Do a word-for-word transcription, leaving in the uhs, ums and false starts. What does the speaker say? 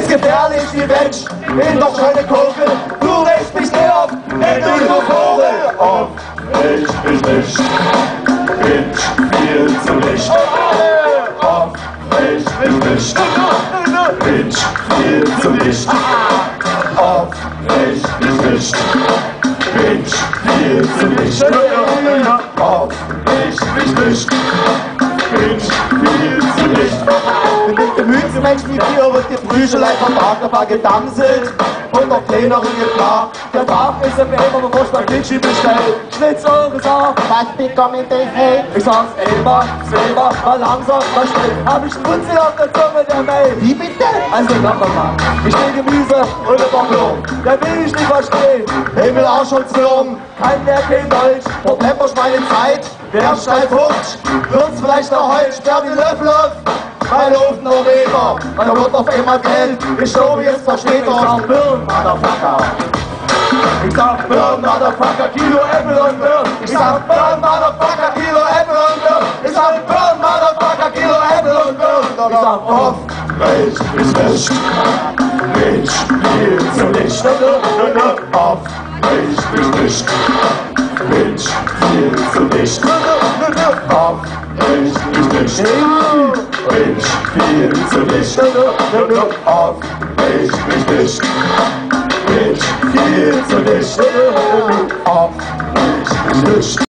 gefährlich wie Mensch, bin doch keine Kugel, du regst mich nicht auf, wenn du nur Vogel. Auf mich, ich nicht, bin viel zu nicht. Auf mich, ich nicht, bin viel zu nicht. Auf mich, ich nicht, bin viel zu nicht. Auf mich, ich nicht, bin viel zu nicht. Bin ein Gemütsmensch wie dir, wird die Frühschelei vom Baggerbach gedamselt und auf kleinere klar. Der Tag ist ein Baby, aber fast ein Glitschi bestellt. Schlitzohren sagt, was bekomme ich denn hey? Ich sag's immer, selber, mal langsam, mal schnell. Hab ich einen Wunzel auf der Zunge, der Mail. Wie bitte? Also nochmal, ich will Gemüse und ein Ballon. Der will ich nicht verstehen. Himmel, Arsch und Zwirn, kein mehr kein Deutsch. Problem durch meine Zeit, wer steil fucht, wird's vielleicht noch heute, sperr die Löffel auf. Mein Ofen noch Weber, und da wird auf einmal Geld. Ich schau, wie es versteht, ich sag Birn, Motherfucker. Ich sag Birn, Motherfucker, Kilo Äpfel und Birn. Ich sag Birn, Motherfucker, Kilo Äpfel und Birn. Ich sag Birn, Motherfucker, Kilo Äpfel und Birn. Ich sag auf, Milch ist nicht, Milch viel zu nicht. Auf Milch ist nicht, Milch viel zu nicht. Auf Milch ist nicht, Milch viel zu nicht. Auf Milch ist nicht, Milch viel zu nicht. Auf Milch ist nicht.